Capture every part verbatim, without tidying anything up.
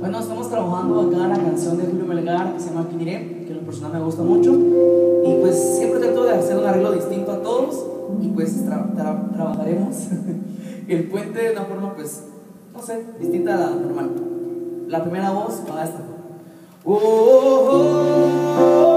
Bueno, estamos trabajando acá la canción de Julio Melgar que se llama ¿Quién iré?, que en lo personal me gusta mucho. Y pues siempre trato de hacer un arreglo distinto a todos. Y pues tra tra trabajaremos el puente de una forma, pues, no sé, distinta a la normal. La primera voz va a esta forma. Oh, oh, oh,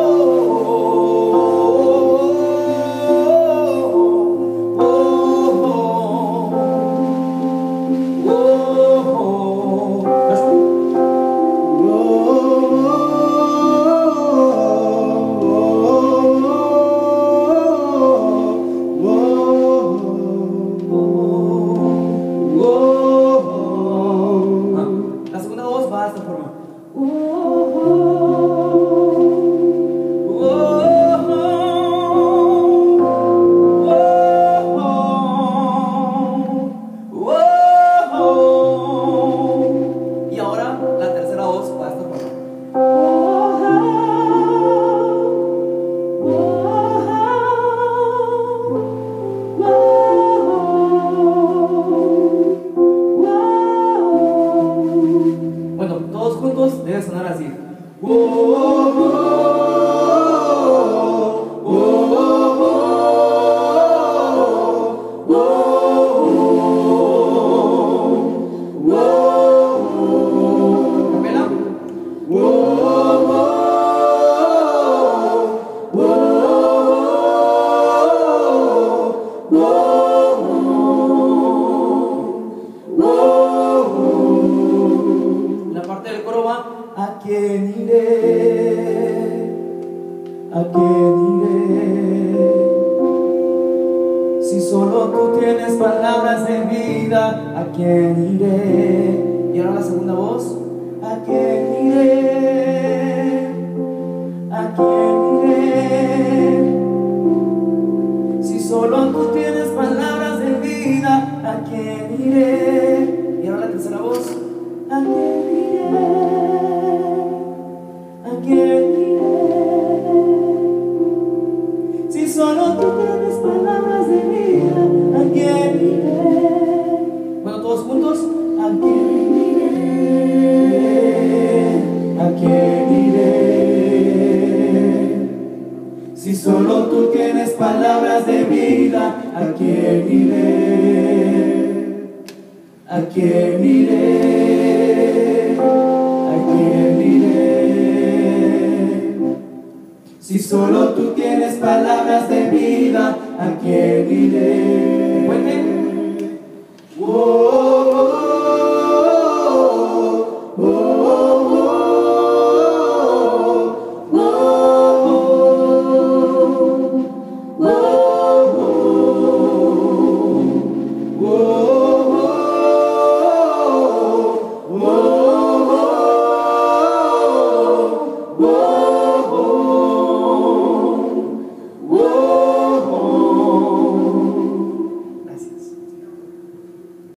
debe sonar así. Oh, oh, oh, oh, oh, oh, oh. ¿Capela? Oh, oh, oh, oh, oh. La parte del coro va: ¿a quién iré? ¿A quién iré? Si solo tú tienes palabras de vida, ¿a quién iré? Y ahora la segunda voz: ¿a quién iré? ¿A quién iré? Si solo tú tienes palabras de vida, ¿a quién iré? Y ahora la tercera voz: ¿a quién iré? ¿A quién iré? Si solo tú tienes palabras de vida, ¿a quién iré? Bueno, todos juntos: ¿a quién iré? ¿A quién iré? Si solo tú tienes palabras de vida, ¿a quién iré? ¿A quién iré? ¿A quién iré? Si solo tú tienes palabras de vida, ¿a quién iré?